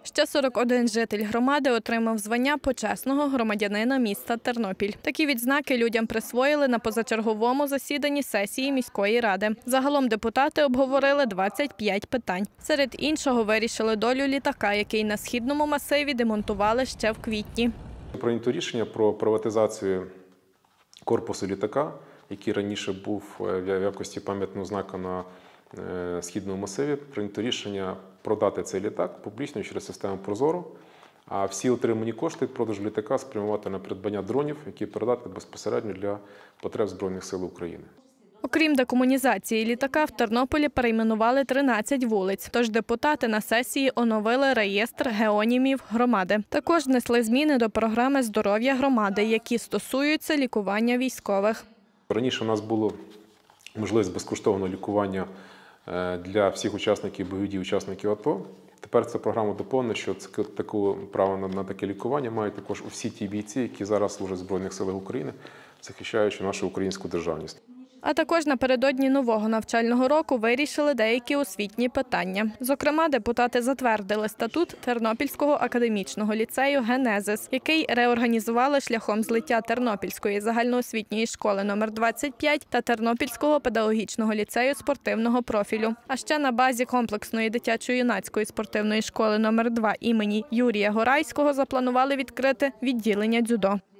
Ще 41 житель громади отримав звання почесного громадянина міста Тернопіль. Такі відзнаки людям присвоїли на позачерговому засіданні сесії міської ради. Загалом депутати обговорили 25 питань. Серед іншого вирішили долю літака, який на східному масиві демонтували ще в квітні. Прийнято рішення про приватизацію корпусу літака, який раніше був в якості пам'ятного знаку на східному масиві. Прийнято рішення продати цей літак публічно через систему ProZorro, а всі отримані кошти від продажу літака спрямувати на придбання дронів, які передати безпосередньо для потреб Збройних сил України. Окрім декомунізації літака, в Тернополі перейменували 13 вулиць. Тож депутати на сесії оновили реєстр геонімів громади. Також внесли зміни до програми здоров'я громади, які стосуються лікування військових. Раніше у нас було можливість безкоштовного лікування для всіх учасників бойових дій, учасників АТО. Тепер ця програма доповнена, що таке право на таке лікування мають також усі ті бійці, які зараз служать в Збройних силах України, захищаючи нашу українську державність. А також напередодні нового навчального року вирішили деякі освітні питання. Зокрема, депутати затвердили статут Тернопільського академічного ліцею «Генезис», який реорганізували шляхом злиття Тернопільської загальноосвітньої школи номер 25 та Тернопільського педагогічного ліцею спортивного профілю. А ще на базі комплексної дитячо-юнацької спортивної школи номер 2 імені Юрія Горайського запланували відкрити відділення дзюдо.